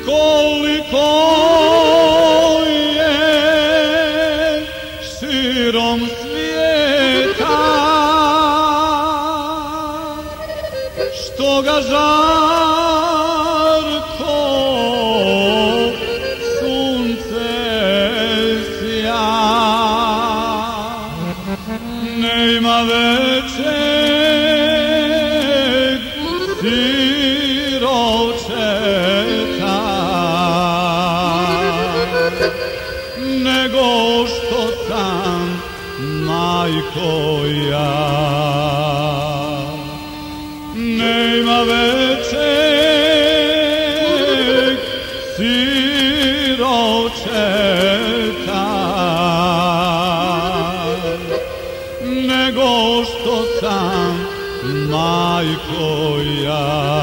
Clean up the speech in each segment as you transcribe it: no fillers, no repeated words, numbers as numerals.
koliko je širom svijeta, što ga žarko sunce sja, nema većeg siročeta nego što sam, majko, ja. Nema većeg siročeta nego što sam, majko, ja.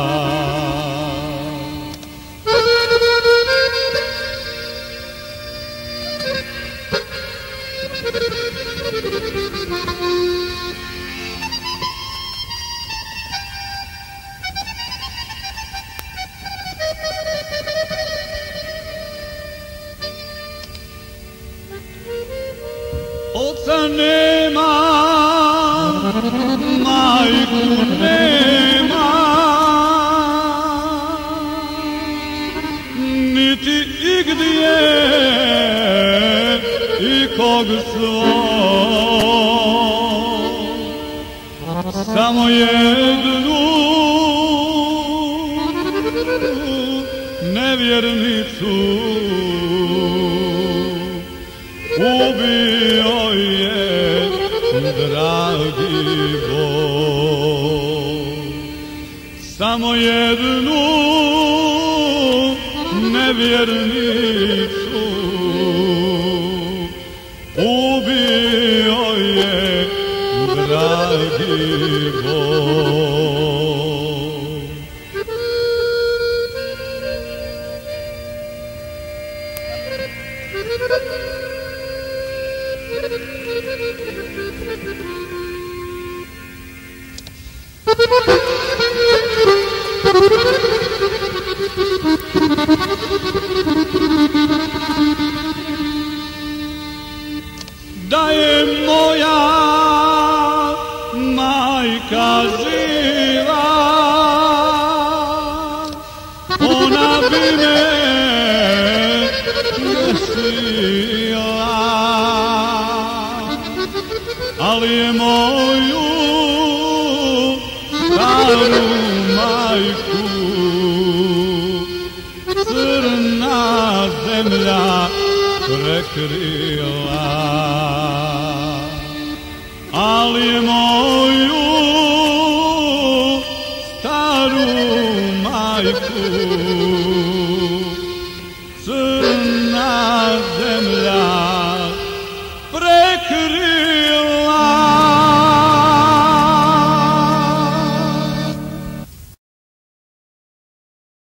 Oca nema, majku nema, niti igdje ikog svog, samo jednu nevjernicu ubio je dragi Bog. Samo jednu nevjernicu ubio je dragi Bog. Da je moja majka živa, ona bi me lješila, ali je moju staru majku crna zemlja prekrila, ali je